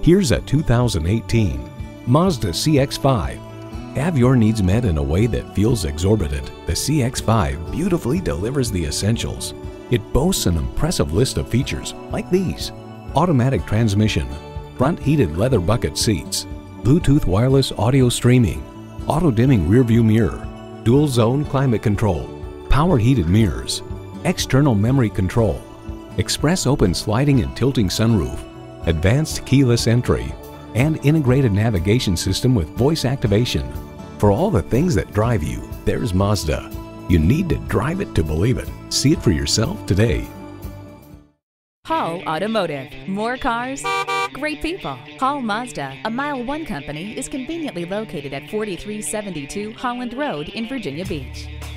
Here's a 2018 Mazda CX-5. Have your needs met in a way that feels exorbitant. The CX-5 beautifully delivers the essentials. It boasts an impressive list of features like these: automatic transmission, front heated leather bucket seats, Bluetooth wireless audio streaming, auto-dimming rearview mirror, dual zone climate control, power heated mirrors, external memory control, express open sliding and tilting sunroof, advanced keyless entry, and integrated navigation system with voice activation. For all the things that drive you, there's Mazda. You need to drive it to believe it. See it for yourself today. Hall Automotive. More cars, great people. Hall Mazda, a MileOne company, is conveniently located at 4372 Holland Road in Virginia Beach.